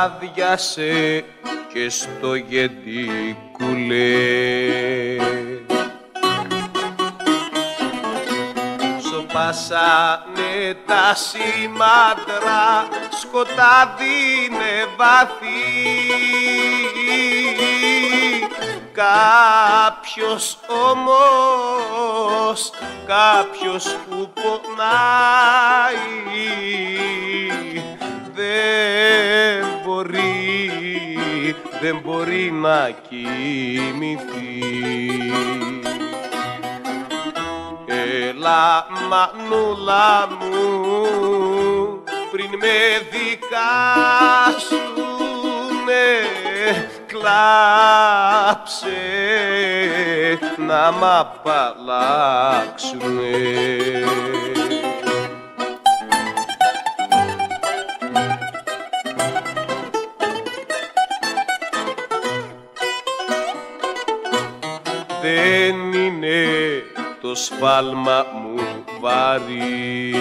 βράδιασε και στο γεντικουλέ. Σοπάσανε τα σήμαντρα, σκοτάδι είναι βαθύ. Κάποιος όμως, κάποιος που πονάει, δεν μπορεί να κοιμηθεί. Έλα μανούλα μου, πριν με δικάσουνε, κλάψε να μ' απαλλάξουνε. Δεν είναι το σφάλμα μου βαρύ,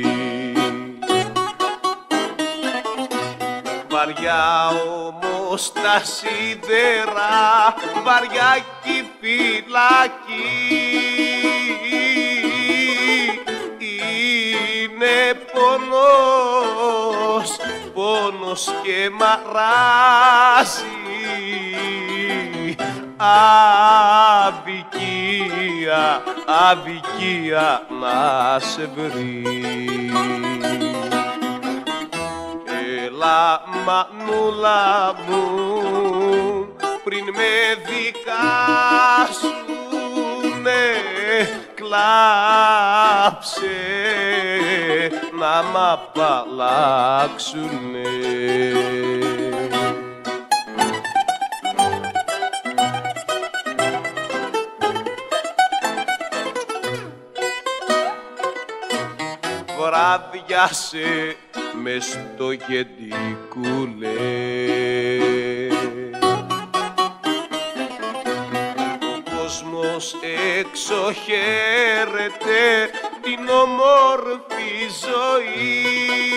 βαριά όμως τα σίδερα, βαριά κι η φυλακή. Είναι πόνος, πόνος και μαράζει, αδικία, αδικία να σε βρει. Έλα μανούλα μου, πριν με δικάσουνε, κλάψε να μ' απαλλάξουνε. Βράδιασε μες στο γεντικουλέ. Ο κόσμος έξω χαίρεται την όμορφη ζωή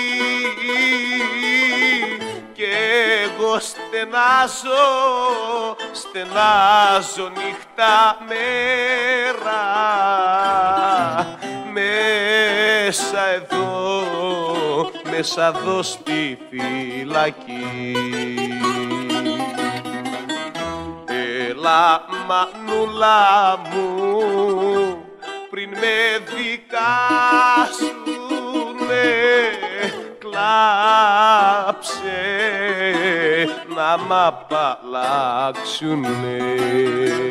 και εγώ στενάζω, στενάζω νύχτα μέρα μέσα εδώ στη φυλακή. Έλα μανούλα μου, πριν με δικάσουνε, κλάψε να μ' απαλλάξουνε.